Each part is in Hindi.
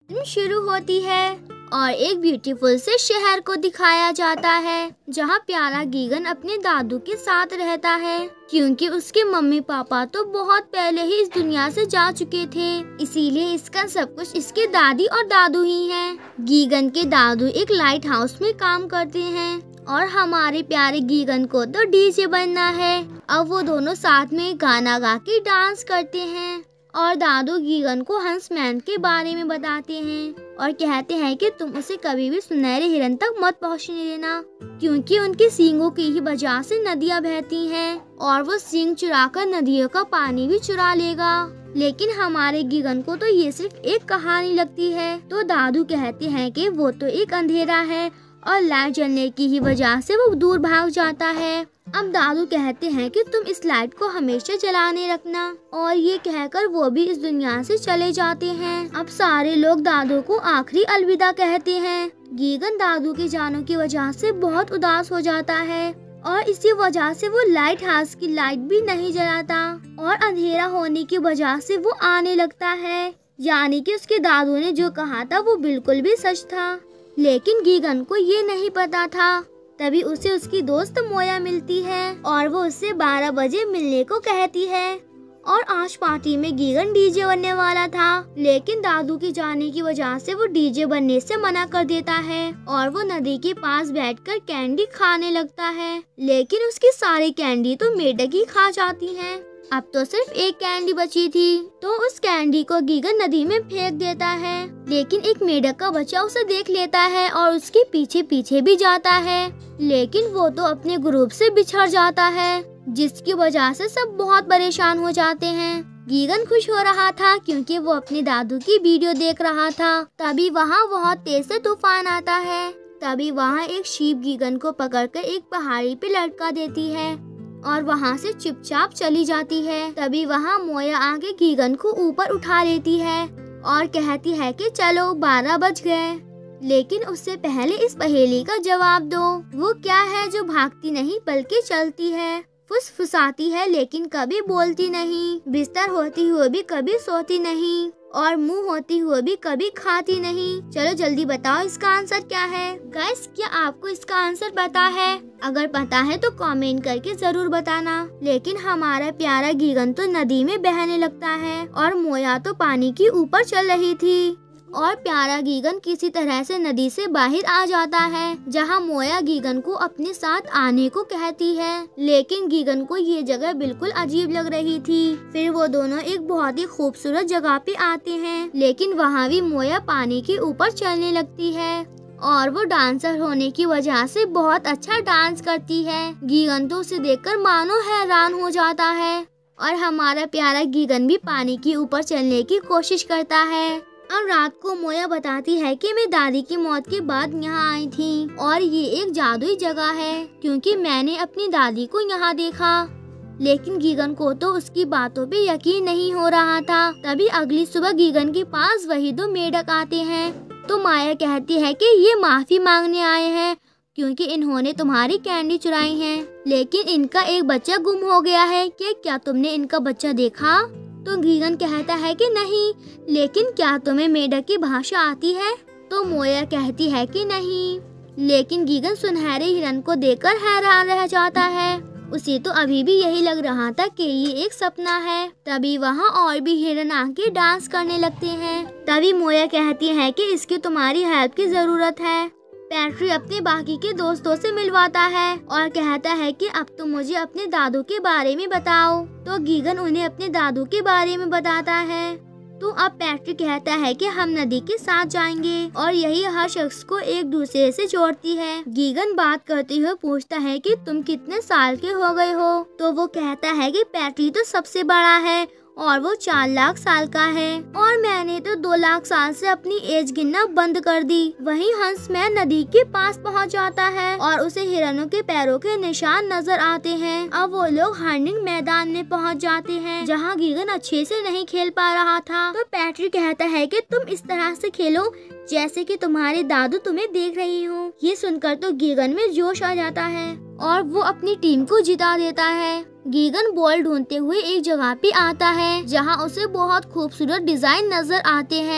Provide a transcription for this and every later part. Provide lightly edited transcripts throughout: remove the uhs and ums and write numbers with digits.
फिल्म शुरू होती है और एक ब्यूटीफुल से शहर को दिखाया जाता है जहाँ प्यारा गीगन अपने दादू के साथ रहता है, क्योंकि उसके मम्मी पापा तो बहुत पहले ही इस दुनिया से जा चुके थे, इसीलिए इसका सब कुछ इसके दादी और दादू ही हैं। गीगन के दादू एक लाइट हाउस में काम करते हैं और हमारे प्यारे गीगन को तो डीजे बनना है। अब वो दोनों साथ में गाना गा के डांस करते हैं और दादू गीगन को हंसमैन के बारे में बताते हैं और कहते हैं कि तुम उसे कभी भी सुनहरे हिरन तक मत पहुंचने देना, क्योंकि उनके सींगों की ही वजह से नदियां बहती हैं और वो सींग चुराकर नदियों का पानी भी चुरा लेगा। लेकिन हमारे गीगन को तो ये सिर्फ एक कहानी लगती है। तो दादू कहते हैं कि वो तो एक अंधेरा है और लाइट जलने की ही वजह से वो दूर भाग जाता है। अब दादू कहते हैं कि तुम इस लाइट को हमेशा जलाने रखना, और ये कहकर वो भी इस दुनिया से चले जाते हैं। अब सारे लोग दादू को आखिरी अलविदा कहते हैं। गीगन दादू के जाने की वजह से बहुत उदास हो जाता है और इसी वजह से वो लाइट हाउस की लाइट भी नहीं जलाता और अंधेरा होने की वजह से वो आने लगता है। यानी कि उसके दादू ने जो कहा था वो बिल्कुल भी सच था, लेकिन गीगन को ये नहीं पता था। तभी उसे उसकी दोस्त मोया मिलती है और वो उससे 12 बजे मिलने को कहती है। और आज पार्टी में गीगन डीजे बनने वाला था, लेकिन दादू के जाने की वजह से वो डीजे बनने से मना कर देता है और वो नदी के पास बैठकर कैंडी खाने लगता है। लेकिन उसकी सारी कैंडी तो मेढक ही खा जाती हैं। अब तो सिर्फ एक कैंडी बची थी, तो उस कैंडी को गीगन नदी में फेंक देता है। लेकिन एक मेढक का बच्चा उसे देख लेता है और उसके पीछे पीछे भी जाता है, लेकिन वो तो अपने ग्रुप से बिछड़ जाता है, जिसकी वजह से सब बहुत परेशान हो जाते हैं। गीगन खुश हो रहा था क्योंकि वो अपने दादू की वीडियो देख रहा था। तभी वहाँ बहुत तेज से तूफान आता है। तभी वहाँ एक शीप गीगन को पकड़कर एक पहाड़ी पे लटका देती है और वहाँ से चुपचाप चली जाती है। तभी वहाँ मोया आके गीगन को ऊपर उठा लेती है और कहती है कि चलो 12 बज गए। लेकिन उससे पहले इस पहेली का जवाब दो, वो क्या है जो भागती नहीं बल्कि चलती है, फुसफुसाती है लेकिन कभी बोलती नहीं, बिस्तर होती हुए भी कभी सोती नहीं और मुंह होती हुए भी कभी खाती नहीं। चलो जल्दी बताओ इसका आंसर क्या है। गाइस, क्या आपको इसका आंसर पता है? अगर पता है तो कमेंट करके जरूर बताना। लेकिन हमारा प्यारा गीगन तो नदी में बहने लगता है और मोया तो पानी के ऊपर चल रही थी और प्यारा गीगन किसी तरह से नदी से बाहर आ जाता है, जहां मोया गीगन को अपने साथ आने को कहती है। लेकिन गीगन को ये जगह बिल्कुल अजीब लग रही थी। फिर वो दोनों एक बहुत ही खूबसूरत जगह पे आते हैं, लेकिन वहाँ भी मोया पानी के ऊपर चलने लगती है और वो डांसर होने की वजह से बहुत अच्छा डांस करती है। गीगन तो उसे देखकर मानो हैरान हो जाता है और हमारा प्यारा गीगन भी पानी के ऊपर चलने की कोशिश करता है। अब रात को मोया बताती है कि मैं दादी की मौत के बाद यहाँ आई थी और ये एक जादुई जगह है, क्योंकि मैंने अपनी दादी को यहाँ देखा। लेकिन गीगन को तो उसकी बातों पे यकीन नहीं हो रहा था। तभी अगली सुबह गीगन के पास वही 2 मेढक आते हैं। तो माया कहती है कि ये माफी मांगने आए हैं क्योंकि इन्होंने तुम्हारी कैंडी चुराई है, लेकिन इनका एक बच्चा गुम हो गया है। कि क्या तुमने इनका बच्चा देखा? तो गीगन कहता है कि नहीं, लेकिन क्या तुम्हें मेढक की भाषा आती है? तो मोया कहती है कि नहीं। लेकिन गीगन सुनहरे हिरन को देखकर हैरान रह जाता है। उसे तो अभी भी यही लग रहा था कि ये एक सपना है। तभी वहाँ और भी हिरन आके डांस करने लगते हैं। तभी मोया कहती है कि इसकी तुम्हारी हेल्प की जरूरत है। पैट्री अपने बाकी के दोस्तों से मिलवाता है और कहता है कि अब तुम मुझे अपने दादू के बारे में बताओ। तो गीगन उन्हें अपने दादू के बारे में बताता है। तो अब पैट्री कहता है कि हम नदी के साथ जाएंगे और यही हर शख्स को एक दूसरे से जोड़ती है। गीगन बात करते हुए पूछता है कि तुम कितने साल के हो गए हो? तो वो कहता है कि पैट्री तो सबसे बड़ा है और वो 4 लाख साल का है और मैंने तो 2 लाख साल से अपनी एज गिनना बंद कर दी। वहीं हंसमैन नदी के पास पहुंच जाता है और उसे हिरणों के पैरों के निशान नजर आते हैं। अब वो लोग हर्निंग मैदान में पहुंच जाते हैं, जहां गीगन अच्छे से नहीं खेल पा रहा था। तो पैट्री कहता है कि तुम इस तरह से खेलो जैसे कि तुम्हारे दादू तुम्हें देख रही हो। ये सुनकर तो गीगन में जोश आ जाता है और वो अपनी टीम को जिता देता है। गीगन बॉल ढूंढते हुए एक जगह पे आता है, जहां उसे बहुत खूबसूरत डिजाइन नजर आते हैं।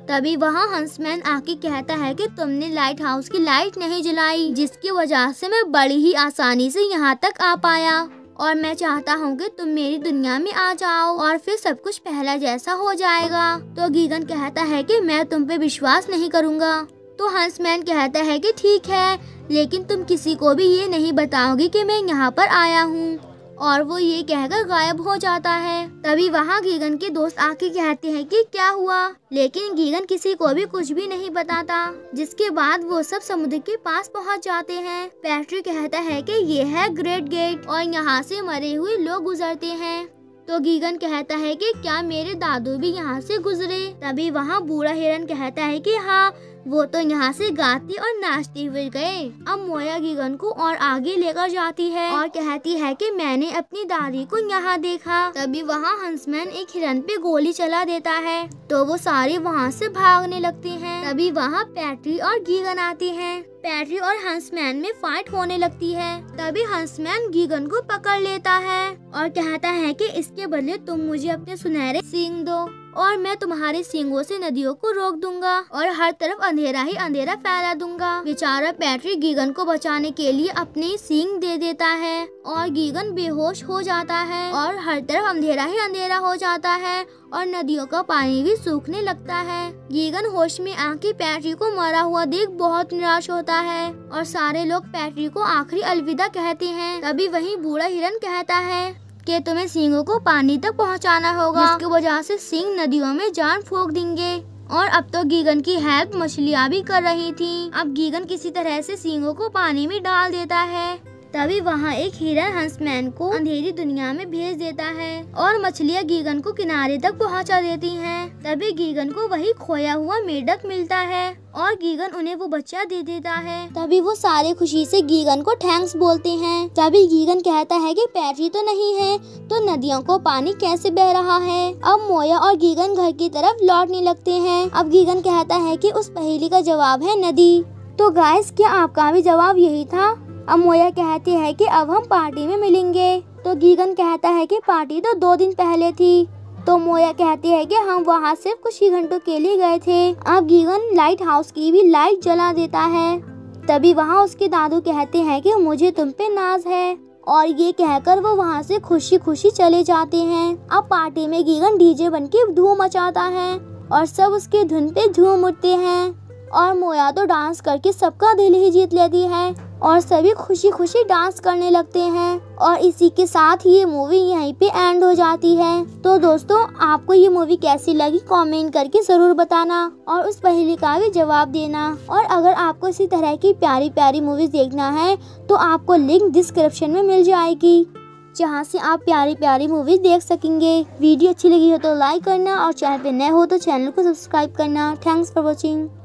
तभी वहाँ हंसमैन आके कहता है कि तुमने लाइट हाउस की लाइट नहीं जलाई, जिसकी वजह से मैं बड़ी ही आसानी से यहाँ तक आ पाया, और मैं चाहता हूँ कि तुम मेरी दुनिया में आ जाओ और फिर सब कुछ पहला जैसा हो जाएगा। तो गीगन कहता है कि मैं तुम पे विश्वास नहीं करूँगा। तो हंसमैन कहता है कि ठीक है, लेकिन तुम किसी को भी ये नहीं बताओगे कि मैं यहाँ पर आया हूँ, और वो ये कहकर गायब हो जाता है। तभी वहाँ गीगन के दोस्त आके कहते हैं कि क्या हुआ, लेकिन गीगन किसी को भी कुछ भी नहीं बताता। जिसके बाद वो सब समुद्र के पास पहुँच जाते हैं। पैट्री कहता है कि ये है ग्रेट गेट और यहाँ से मरे हुए लोग गुजरते हैं। तो गीगन कहता है कि क्या मेरे दादू भी यहाँ से गुजरे। तभी वहाँ बूढ़ा हिरन कहता है कि हाँ, वो तो यहाँ से गाते और नाचते हुए गए। अब मोया गीगन को और आगे लेकर जाती है और कहती है कि मैंने अपनी दादी को यहाँ देखा। तभी वहाँ हंसमैन एक हिरन पे गोली चला देता है, तो वो सारे वहाँ से भागने लगते हैं। तभी वहाँ पैट्री और गीगन आती हैं। पैट्री और हंसमैन में फाइट होने लगती है। तभी हंसमैन गीगन को पकड़ लेता है और कहता है कि इसके बदले तुम मुझे अपने सुनहरे सींग दो और मैं तुम्हारे सींगों से नदियों को रोक दूंगा और हर तरफ अंधेरा ही अंधेरा फैला दूंगा। बेचारा पैट्री गीगन को बचाने के लिए अपने सींग दे देता है और गीगन बेहोश हो जाता है और हर तरफ अंधेरा ही अंधेरा हो जाता है और नदियों का पानी भी सूखने लगता है। गीगन होश में आके पैट्री को मरा हुआ देख बहुत निराश होता है और सारे लोग पैट्री को आखिरी अलविदा कहते हैं। तभी वही बूढ़ा हिरन कहता है कि तुम्हें सींगों को पानी तक पहुंचाना होगा, जिसकी वजह से सींग नदियों में जान फूंक देंगे। और अब तो गीगन की हेल्प मछलियाँ भी कर रही थी। अब गीगन किसी तरह से सींगों को पानी में डाल देता है। तभी वहाँ एक हिरन हंसमैन को अंधेरी दुनिया में भेज देता है और मछलियाँ गीगन को किनारे तक पहुँचा देती हैं। तभी गीगन को वही खोया हुआ मेढक मिलता है और गीगन उन्हें वो बच्चा दे देता है। तभी वो सारे खुशी से गीगन को थैंक्स बोलते हैं। तभी गीगन कहता है कि पैट्री तो नहीं है तो नदियों को पानी कैसे बह रहा है। अब मोया और गीगन घर की तरफ लौटने लगते हैं। अब गीगन कहता है कि उस पहेली का जवाब है नदी। तो गाइस, क्या आपका भी जवाब यही था? अब मोया कहती है कि अब हम पार्टी में मिलेंगे। तो गीगन कहता है कि पार्टी तो 2 दिन पहले थी। तो मोया कहती है कि हम वहाँ सिर्फ कुछ ही घंटों के लिए गए थे। अब गीगन लाइट हाउस की भी लाइट जला देता है। तभी वहाँ उसके दादू कहते हैं कि मुझे तुम पे नाज है, और ये कहकर वो वहाँ से खुशी खुशी चले जाते हैं। अब पार्टी में गीगन डीजे बन के धूम मचाता है और सब उसके धुन पे झूम उठते हैं और मोया तो डांस करके सबका दिल ही जीत लेती है और सभी खुशी खुशी डांस करने लगते हैं। और इसी के साथ ये मूवी यहीं पे एंड हो जाती है। तो दोस्तों, आपको ये मूवी कैसी लगी कमेंट करके जरूर बताना और उस पहेली का भी जवाब देना। और अगर आपको इसी तरह की प्यारी प्यारी मूवीज देखना है तो आपको लिंक डिस्क्रिप्शन में मिल जाएगी, जहाँ से आप प्यारी प्यारी मूवीज देख सकेंगे। वीडियो अच्छी लगी हो तो लाइक करना और चैनल पे नए हो तो चैनल को सब्सक्राइब करना। Thanks for watching.